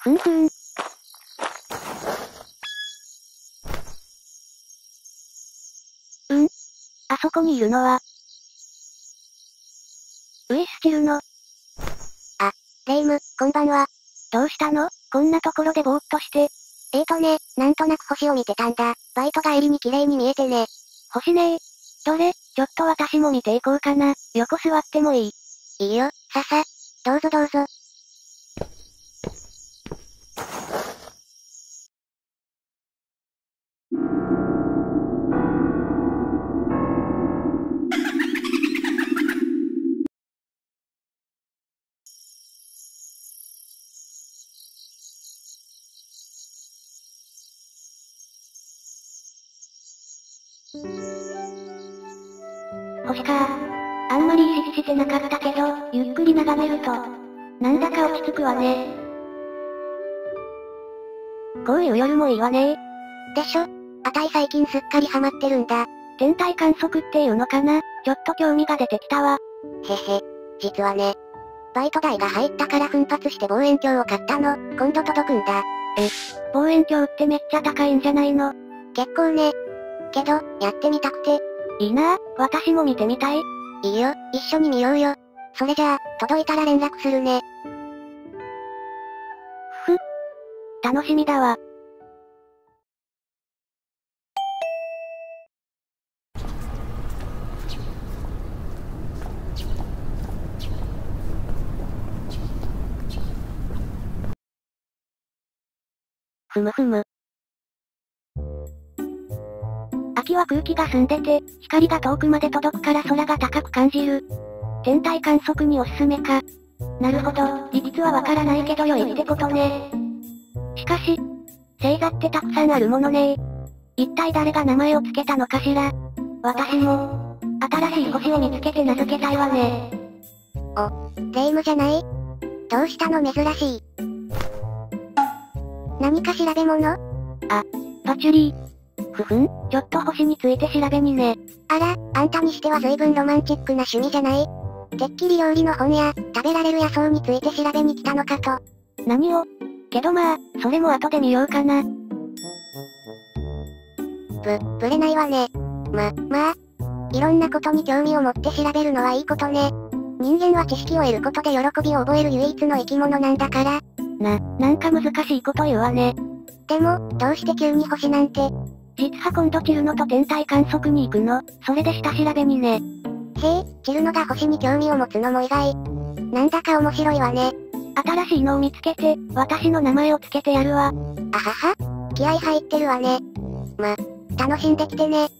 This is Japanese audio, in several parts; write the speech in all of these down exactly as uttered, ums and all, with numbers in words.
ふんふん。うん？あそこにいるのは。ウィスチルの。あ、 レイム、こんばんは。 どうしたの？こんなところでぼーっとして。 えーとね、なんとなく星を見てたんだ。バイト帰りに綺麗に見えてね。 星ねー。どれ？ちょっと私も見ていこうかな。横座ってもいい？ いいよ、ささ。どうぞどうぞ。 星か。あんまり意識してなかったけど、ゆっくり眺めると、なんだか落ち着くわね。こういう夜もいいわね。 でしょ？あたい最近すっかりハマってるんだ。 天体観測っていうのかな？ちょっと興味が出てきたわ。 へへ。実はね、バイト代が入ったから奮発して望遠鏡を買ったの。今度届くんだ。 え、望遠鏡ってめっちゃ高いんじゃないの？ 結構ね。けど、やってみたくて。 いいなぁ、私も見てみたい。 いいよ、一緒に見ようよ。それじゃあ、届いたら連絡するね。 ふふ。楽しみだわ。ふむふむ。秋は空気が澄んでて、光が遠くまで届くから空が高く感じる。天体観測におすすめか。なるほど、理屈はわからないけど良いってことね。しかし、星座ってたくさんあるものね。一体誰が名前を付けたのかしら。私も、新しい星を見つけて名付けたいわね。 お、レイムじゃない？どうしたの珍しい。何か調べ物？ あ、パチュリー。ふふん、ちょっと星について調べにね。 あら、あんたにしては随分ロマンチックな趣味じゃない？てっきり料理の本や、食べられる野草について調べに来たのかと。 何を？けどまあ、それも後で見ようかな。 ぶ、ぶれないわね。ま、まあ。いろんなことに興味を持って調べるのはいいことね。人間は知識を得ることで喜びを覚える唯一の生き物なんだから。 な、なんか難しいこと言うわね。 でも、どうして急に星なんて。 実は今度チルノと天体観測に行くの。それで下調べにね。 へえ、チルノが星に興味を持つのも意外。なんだか面白いわね。 新しいのを見つけて、私の名前をつけてやるわ。 あはは、気合入ってるわね。ま、楽しんできてね。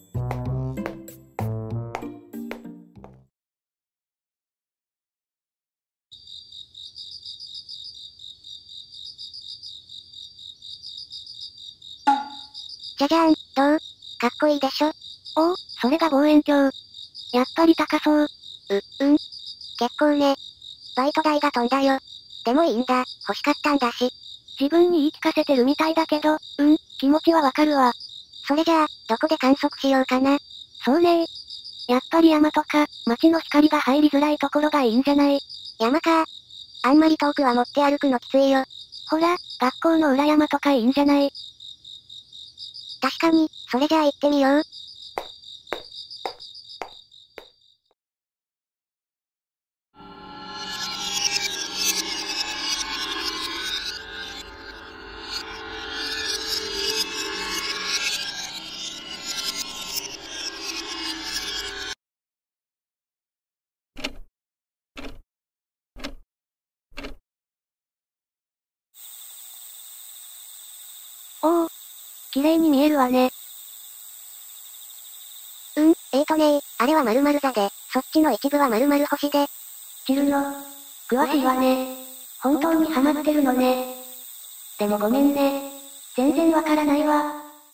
じゃじゃーん、どう？かっこいいでしょ？ おお、それが望遠鏡。やっぱり高そう。 う、うん。結構ね。バイト代が飛んだよ。でもいいんだ、欲しかったんだし。 自分に言い聞かせてるみたいだけど、うん、気持ちはわかるわ。 それじゃあ、どこで観測しようかな。 そうね。やっぱり山とか、街の光が入りづらいところがいいんじゃない？ 山か。あんまり遠くは持って歩くのきついよ。 ほら、学校の裏山とかいいんじゃない？ 確かに、それじゃあ行ってみよう。 おお、綺麗に見えるわね。 うん、えーとねー、あれは〇〇座で、そっちの一部は〇〇星で。 チルノ、詳しいわね。本当にハマってるのね。でもごめんね。全然わからないわ。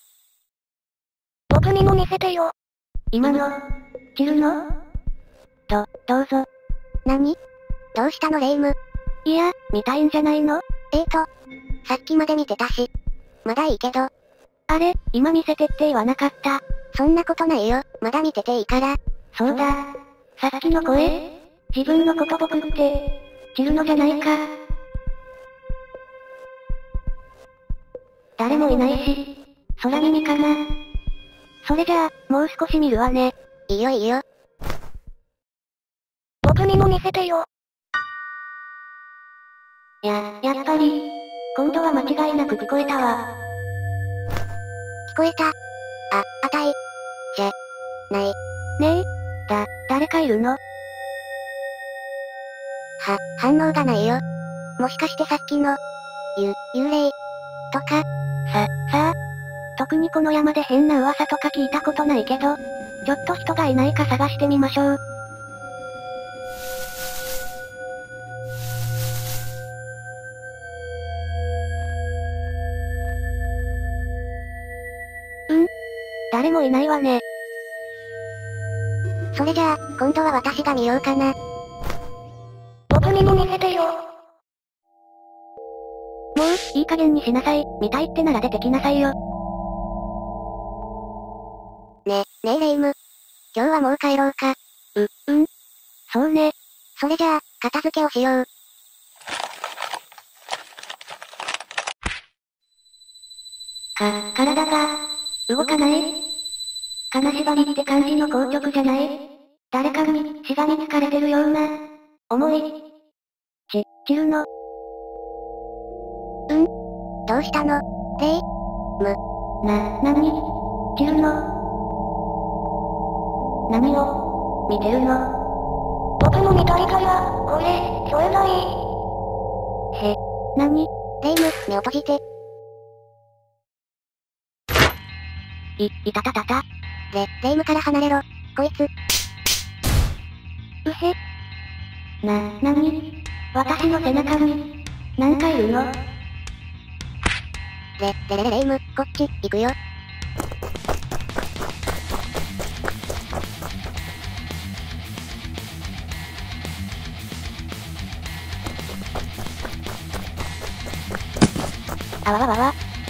僕にも見せてよ。 今の、チルノ？ど、どうぞ。 何？どうしたのレイム？ いや、見たいんじゃないの？ えーと、さっきまで見てたし。まだいいけど。 あれ、今見せてって言わなかった。 そんなことないよ、まだ見てていいから。 そうだ。さっきの声？自分のこと僕って、チルノじゃないか。 誰もいないし。空耳かな。それじゃあ、もう少し見るわね。 いいよいいよ。 僕にも見せてよ。や、やっぱり。今度は間違いなく聞こえたわ。 聞こえた。あ、あたい。じゃ、ない。 ねえ、だ、誰かいるの？ は、反応がないよ。もしかしてさっきの、ゆ、幽霊、とか？ さ、さあ。特にこの山で変な噂とか聞いたことないけど、ちょっと人がいないか探してみましょう。うん？誰もいないわね。 それじゃあ、今度は私が見ようかな。 僕にも見せてよ。もう、いい加減にしなさい。見たいってなら出てきなさいよ。 ね、ねえレイム。今日はもう帰ろうか。 う、うん。そうね。 それじゃあ、片付けをしよう。 か、体が、動かない？金縛りって感じの硬直じゃない？誰かに、しがみつかれてるような、重い。ち、チルノ。 うん？どうしたの？レイ？む。 な、なに？チルノ。何を、見てるの？僕も見たいから、これ、ちょうだい。へ、なに？ レイム、目を閉じて。 い、いたたたた。 レ、レイムから離れろ。こいつ。 うへ。な、なに？私の背中に、なんかいるの？ レ、レレレレイム、こっち、行くよ。 あわわわわ。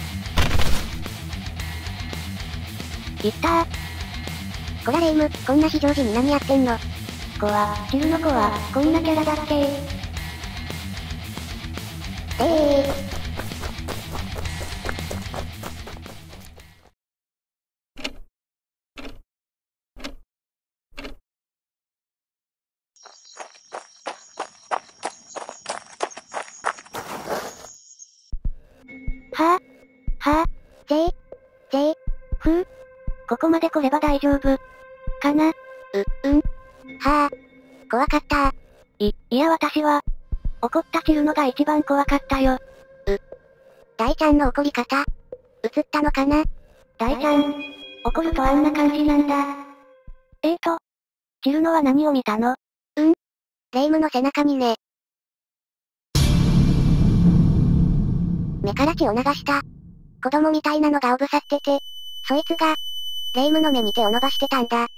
いったー。 こらレイム、こんな非常時に何やってんの？ 子は、チルの子は、こんなキャラだっけ？ ええー。 はぁ、はぁ、 ジェイ、ジェイ、 ふぅ。ここまで来れば大丈夫。かな？ う、うん。はぁ。怖かったー。 い、いや私は、怒ったチルノが一番怖かったよ。 う。大ちゃんの怒り方、映ったのかな？ 大ちゃん、怒るとあんな感じなんだ。えーと、チルノは何を見たの？ うん？レイムの背中にね。目から血を流した。子供みたいなのがおぶさってて、そいつが、レイムの目に手を伸ばしてたんだ。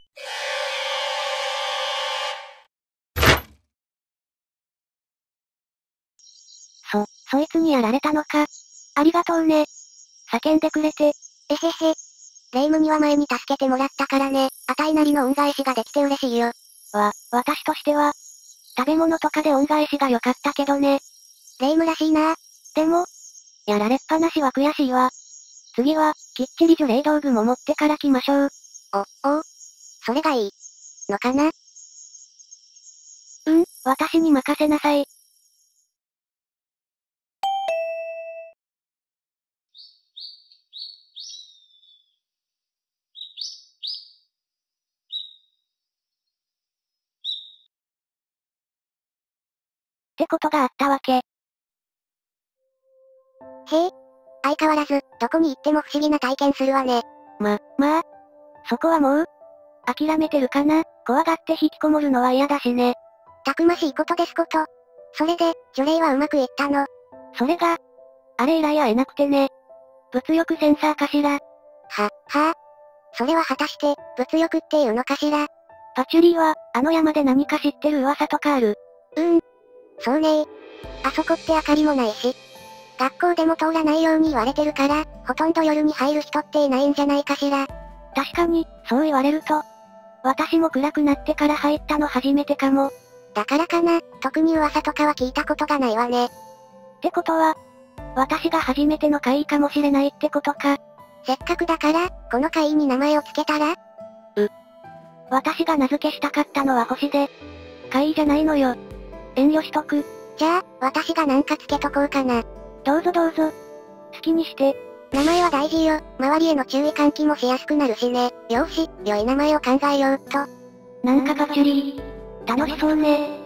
そ、そいつにやられたのか。ありがとうね。叫んでくれて。 えへへ。レイムには前に助けてもらったからね、あたいなりの恩返しができて嬉しいよ。 わ、私としては、食べ物とかで恩返しが良かったけどね。 レイムらしいな。 でも、やられっぱなしは悔しいわ。次は、きっちり除霊道具も持ってから来ましょう。 お、おう。それがいい。のかな？ うん、私に任せなさい。ってことがあったわけ。 へえ。相変わらず、どこに行っても不思議な体験するわね。 ま、まあ。そこはもう、諦めてるかな？怖がって引きこもるのは嫌だしね。 たくましいことですこと。それで、除霊はうまくいったの？ それが、あれ以来会えなくてね。物欲センサーかしら。 は、はあ。それは果たして、物欲っていうのかしら？ パチュリーは、あの山で何か知ってる噂とかある？ うーん。そうねー。あそこって明かりもないし。学校でも通らないように言われてるから、ほとんど夜に入る人っていないんじゃないかしら。 確かに、そう言われると。私も暗くなってから入ったの初めてかも。 だからかな、特に噂とかは聞いたことがないわね。 ってことは、 私が初めての怪異かもしれないってことか。 せっかくだから、この怪異に名前を付けたら？ 私が名付けしたかったのは星で、怪異じゃないのよ。遠慮しとく。 じゃあ、私がなんか付けとこうかな。 どうぞどうぞ。好きにして。 名前は大事よ。周りへの注意喚起もしやすくなるしね。よーし、良い名前を考えようっと。 なんかパチュリー。楽しそうね。